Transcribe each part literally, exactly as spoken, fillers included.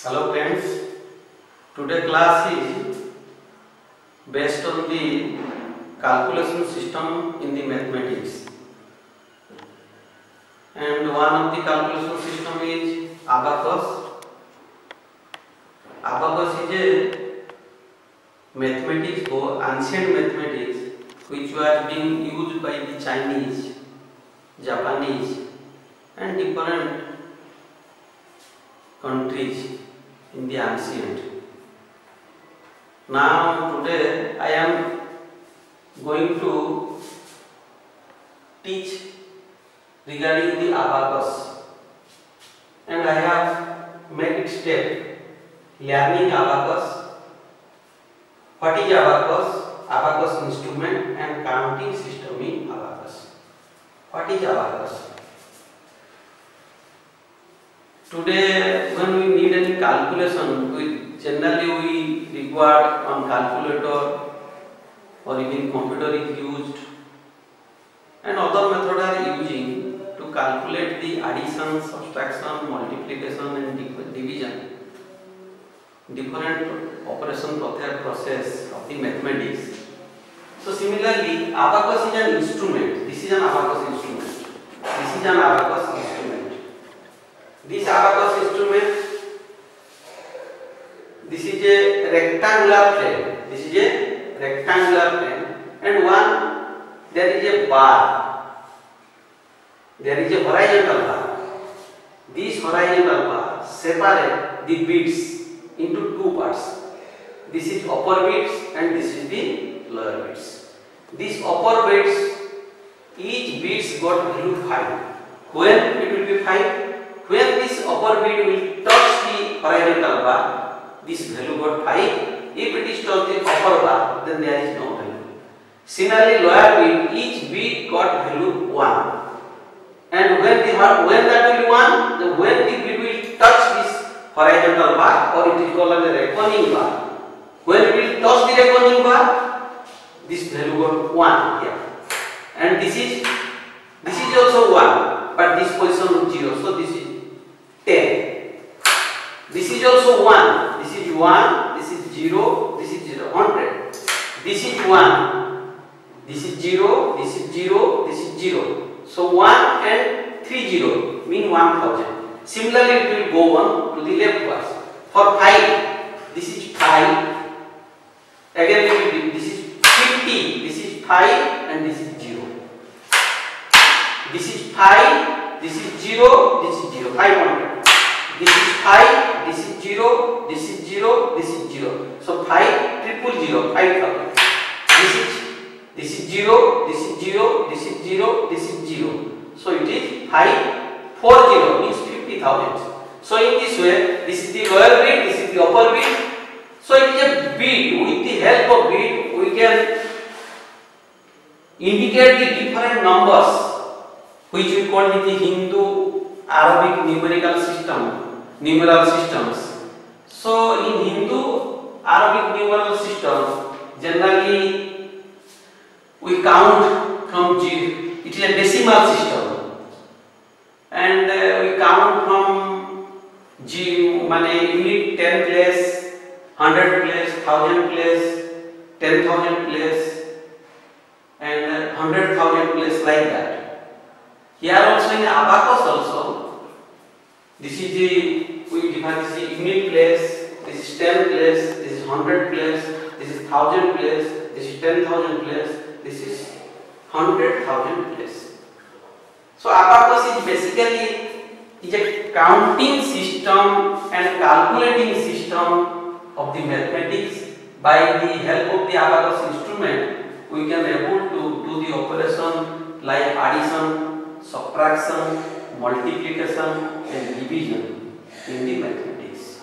Hello friends, today class is based on the calculation system in the mathematics, and one of the calculation system is Abacus. Abacus is a mathematics or ancient mathematics which was being used by the Chinese, Japanese and different countries in the ancient. Now today I am going to teach regarding the abacus, and I have made it step learning abacus, what is abacus, abacus instrument and counting system in abacus. What is abacus? Today, when we need any calculation, we generally we require on calculator or even computer is used, and other methods are using to calculate the addition, subtraction, multiplication and division, different operation process of the mathematics. So similarly, abacus is an instrument. This is an abacus instrument. This is an abacus instrument. This abacus instrument, this is a rectangular plane. This is a rectangular plane, and one there is a bar. There is a horizontal bar. This horizontal bar separate the beads into two parts. This is upper beads and this is the lower beads. These upper beads, each beads got value five. When it will be five? When this upper bead will touch the horizontal bar, this value got five. If it is touch the upper bar, then there is no value. Similarly, lower bead, each bead got value one. And when the when that will be one, the when the bead will touch this horizontal bar, or it is called as a reckoning bar. When it will touch the reckoning bar, this value got one here. And this is this is also one, but this position is zero. So this is ten. This is also one. This is one. This is zero. This is zero. Hundred. This is one. This is zero. This is zero. This is zero. So one and three zero mean one thousand. Similarly, it will go on to the leftwards. For five, this is five. Again, it will be, this is fifty. This is five and this is zero. This is five. This is zero. This is zero. Five hundred. This is five, this is zero, this is zero, this is zero. So five triple zero, five thousand. This is this is zero, this is zero, this is zero, this is zero. So it is five four zero means fifty thousand. So in this way, this is the lower bead, this is the upper bead. So it is a bead. With the help of bead, we can indicate the different numbers, which we call it the Hindu Arabic numerical system. Numeral systems. So in Hindu Arabic numeral system, generally we count from zero. It is a decimal system, and uh, we count from zero, mane unit ten place, hundred place, thousand place, ten thousand place, and uh, hundred thousand place, like that. Here also in abacus also. This is the, we define this is unit place, this is ten place, this is hundred place, this is thousand place, this is ten thousand place, this is hundred thousand place. So abacus is basically is a counting system and calculating system of the mathematics. By the help of the abacus instrument, we can able to do the operation like addition, subtraction, multiplication and division in the mathematics.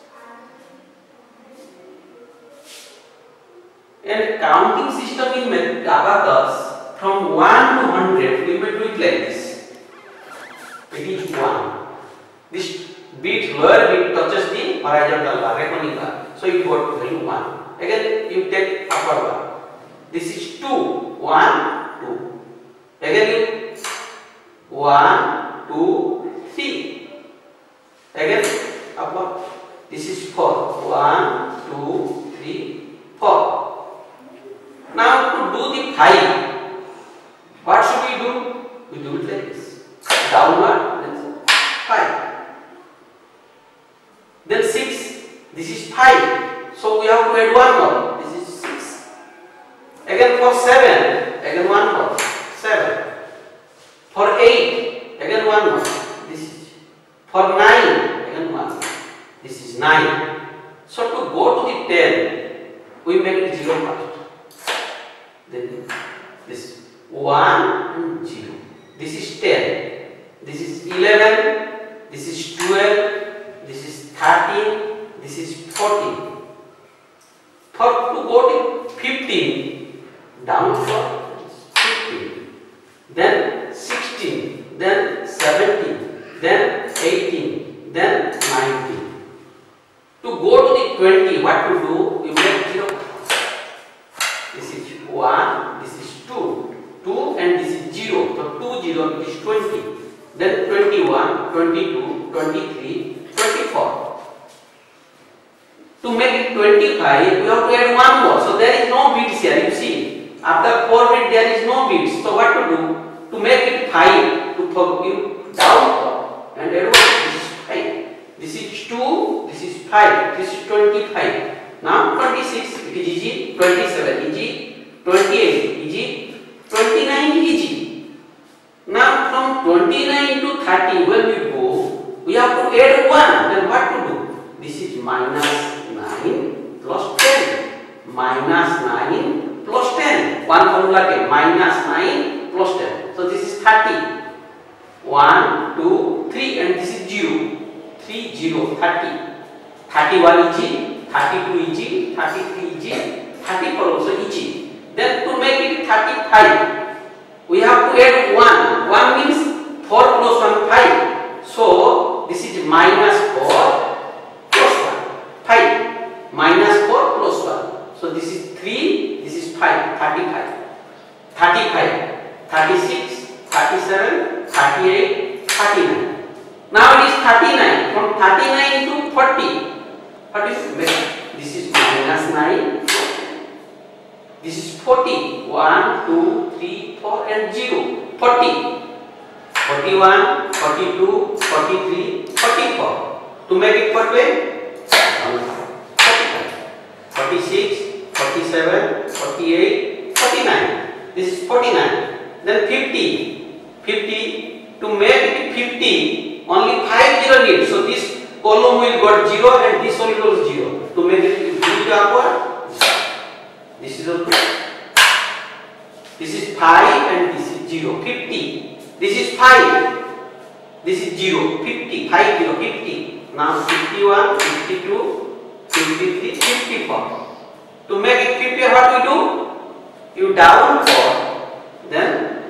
And counting system in abacus, from one to hundred, we may do it like this. It is one. This bead, lower bead touches the horizontal bar, reckoning bar. So it got value one. Again, you take upper bar. This is two. one, two. Again, you one, two, three. Again, upper This is four. one, two, three, four. Now to do the five, what should we do? We do it like this. Downward, then five. Then six. This is five. So we have to add one more. This is six. Again for seven. Again one more. seven. For eight. Again one more. This is. For nine. Again one. This is nine. So to go to the ten, we make it zero first. Then this one and zero. This is ten. This is eleven. This is twelve. This is thirteen. This is fourteen. For to go to fifteen, down for fifteen. Then sixteen. Then seventeen. Then eighteen. Then nineteen. To go to the twenty, what to do? We make zero. This is one, this is two, two and this is zero. So two zero is twenty. Then twenty-one, twenty-two, twenty-three, twenty-four. To make it twenty-five, we have to add one more. So there is no bits here. You see, after four bits there is no bits. So what to do? To make it five, to give down and add one. This is five. This is two, this is five, this is twenty-five. Now twenty-six, it is easy, twenty-seven easy, twenty-eight easy, twenty-nine easy. Now from twenty-nine to thirty, when we go, we have to add one. Then what to do? This is minus nine plus ten. Minus nine plus ten. One formula again, minus nine plus ten. So this is thirty. one, two, three and this is zero. three, zero, thirty. thirty-one easy, thirty-two easy, thirty-three easy, thirty-four also easy. Then to make it thirty-five, we have to add one. one means four plus one, five. So this is minus four plus one, five. Minus four plus one. So this is three, this is five, thirty-five. thirty-five, thirty-six, thirty-seven, thirty-eight, thirty-nine. Now it is thirty-nine. From thirty-nine to forty. What is it? This is minus nine. This is forty. one, two, three, four and zero. forty. forty-one, forty-two, forty-three, forty-four. To make it forty-five. forty-six, forty-seven, forty-eight, forty-nine. This is forty-nine. Then fifty. fifty. To make it fifty. Only five zero need. So this column will got zero and this will go zero. To make it zero upward, this is also. This is five and this is zero. fifty. This is five. This is zero. fifty. five zero. fifty. Now fifty-one, fifty-two, fifty-three, fifty-four. To make it fifty, what we do? You down four. Then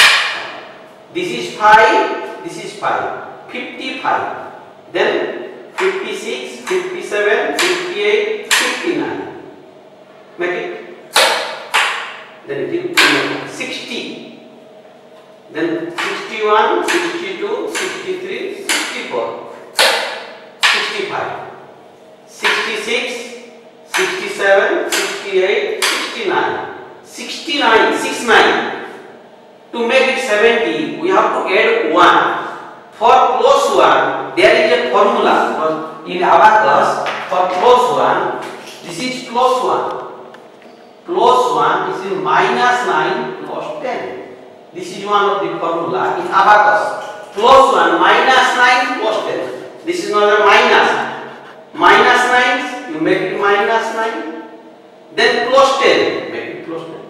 this is five. This is five. fifty-five, then fifty-six, fifty-seven, fifty-eight, fifty-nine. Make it. Then it is sixty. Then sixty-one, sixty-two, sixty-three, sixty-four, sixty-five, sixty-six, sixty-seven, sixty-eight, sixty-nine, sixty-nine, sixty-nine. To make it seventy, we have to add one. For plus one, there is a formula in Abacus. For plus one, this is plus one. Plus one is in minus nine plus ten. This is one of the formula in Abacus. Plus one, minus nine plus ten. This is another minus. Minus nine, you make it minus nine. Then plus ten, make it plus ten.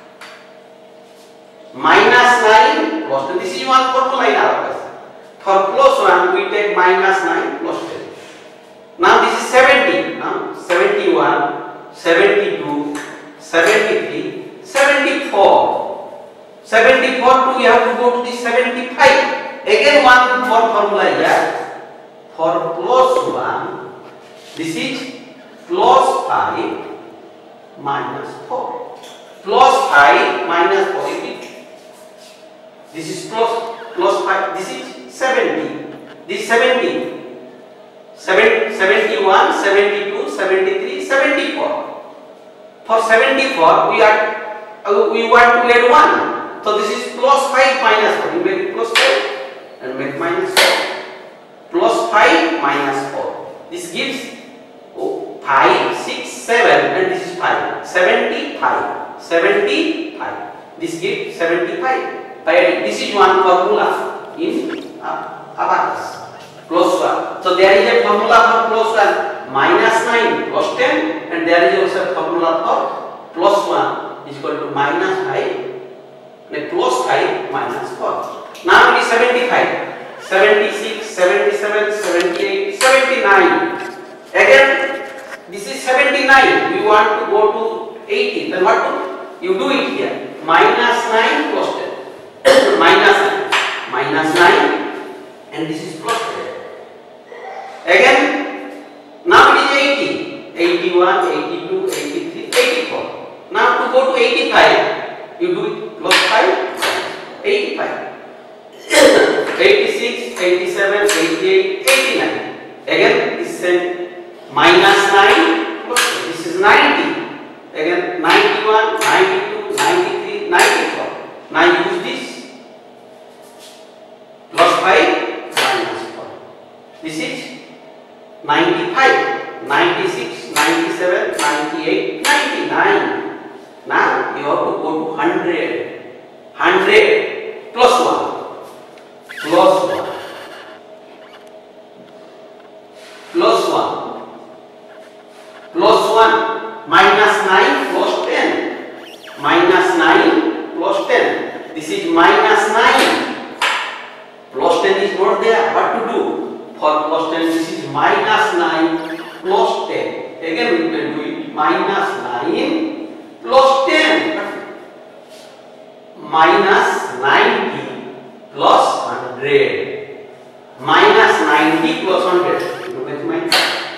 Minus nine plus ten. This is one formula in Abacus. For plus one, we take minus nine plus ten. Now this is seventy. Now seventy-one, seventy-two, seventy-three, seventy-four. seventy-four to we have to go to the seventy-five. Again one more formula here. For plus one, this is plus five minus four. Plus five minus four. This is plus plus five. This is seventy. This is seventy. seventy-one, seventy-two, seventy-three, seventy-four. For seventy-four, we are uh, we want to add one. So this is plus five minus four. You make plus five and make minus four. Plus five minus four. This gives oh, five, six, seven, and this is five. seventy-five. seventy-five. This gives seventy-five. This is one formula in uh, Abacus. Plus one. So there is a formula for plus one. Minus nine plus ten, and there is also a formula for plus one is equal to minus five. Plus five minus four. Now it is seventy-five, seventy-six, seventy-seven, seventy-eight, seventy-nine. Again, this is seventy-nine. We want to go to eighty. Then what do you do it here? Minus nine plus ten. Minus nine. Minus nine. And this is plus ten. Again, now it is eighty. eighty-one, eighty-two, eighty-three, eighty-four. Now to go to eighty-five, you do it plus five, eighty-five. eighty-six, eighty-seven, eighty-eight, eighty-nine. Again, this is minus nine plus this is ninety. Again, ninety-one, ninety-two, ninety-three, ninety-four. Now use this plus five minus four. This is ninety-five, ninety-six, ninety-seven, ninety-eight, ninety-nine. Now you have to go to one hundred. one hundred plus one. Plus one. Plus one. Plus one. Minus nine plus ten. Minus nine plus ten. This is minus nine. Plus ten is not there. What to do? For plus ten, this is minus nine plus ten. Again, we can do it. Minus nine plus ten. Minus ninety plus one hundred. Minus ninety plus one hundred. Look at my.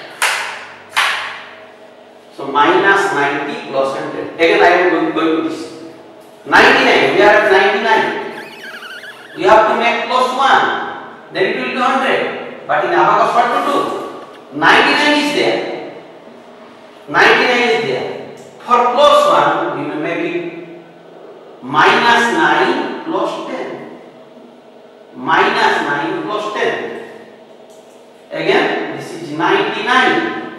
So minus ninety plus one hundred. Again, I am going, going to this. ninety-nine. We are at ninety-nine. We have to make plus one. Then it will be one hundred. But in Abacus, what to do? ninety-nine is there. ninety-nine is there. For plus one, we will make it minus nine plus ten. Minus nine plus ten. Again, this is ninety-nine.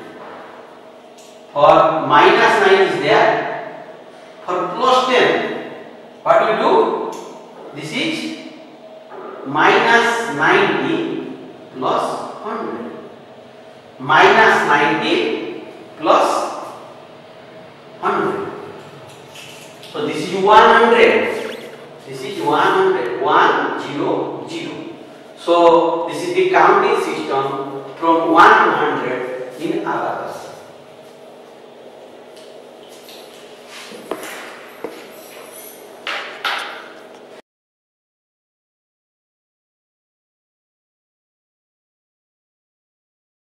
For minus nine is there. For plus ten, what we do? This is minus ninety plus one hundred. Minus ninety plus one hundred. So this is one hundred. This is one hundred. one, zero, zero. So this is the counting system from one to one hundred in Abacus.